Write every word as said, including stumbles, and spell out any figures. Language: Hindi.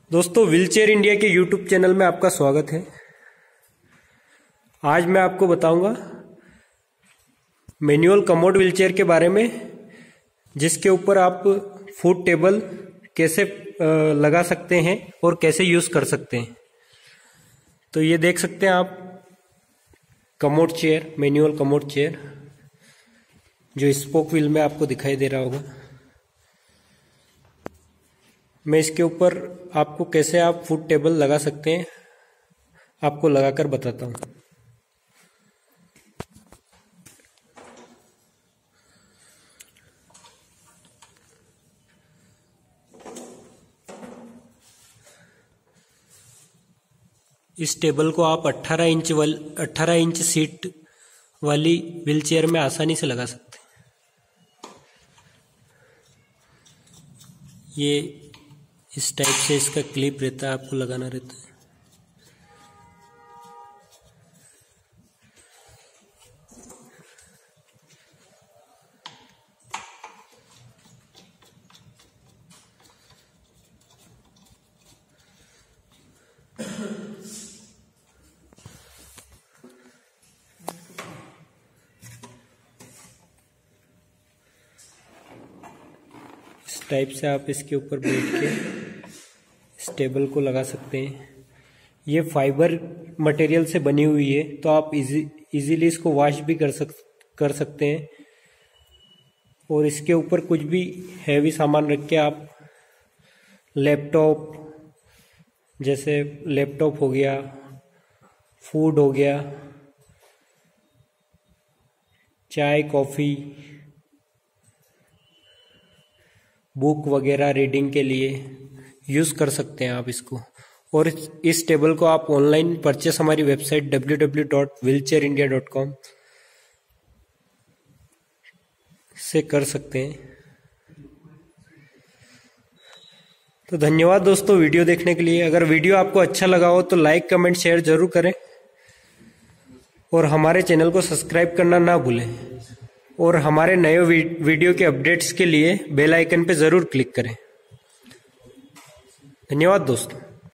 दोस्तों, व्हीलचेयर इंडिया के यूट्यूब चैनल में आपका स्वागत है। आज मैं आपको बताऊंगा मैनुअल कमोड व्हीलचेयर के बारे में, जिसके ऊपर आप फुट टेबल कैसे लगा सकते हैं और कैसे यूज कर सकते हैं। तो ये देख सकते हैं आप commode chair, manual commode chair, जो स्पोक व्हील में आपको दिखाई दे रहा होगा। मैं इसके ऊपर आपको कैसे आप फुट टेबल लगा सकते हैं आपको लगाकर बताता हूं। इस टेबल को आप अठारह इंच वाली अठारह इंच सीट वाली व्हीलचेयर में आसानी से लगा सकते हैं। ये इस टाइप से इसका क्लिप रहता है, आपको लगाना रहता है। इस टाइप से आप इसके ऊपर बैठ के इस टेबल को लगा सकते हैं। ये फाइबर मटेरियल से बनी हुई है, तो आप इजी इजीली इसको वॉश भी कर सक कर सकते हैं। और इसके ऊपर कुछ भी हैवी सामान रख के आप लैपटॉप, जैसे लैपटॉप हो गया, फूड हो गया, चाय कॉफ़ी, बुक वगैरह रीडिंग के लिए यूज़ कर सकते हैं आप इसको। और इस, इस टेबल को आप ऑनलाइन परचेस हमारी website W W W dot wheelchair India dot com से कर सकते हैं। तो धन्यवाद दोस्तों वीडियो देखने के लिए। अगर वीडियो आपको अच्छा लगा हो तो लाइक, कमेंट, शेयर जरूर करें और हमारे चैनल को सब्सक्राइब करना ना भूलें। और हमारे नए वीडियो के अपडेट्स के लिए बेल आइकन पर जरूर क्लिक करें। धन्यवाद दोस्तों।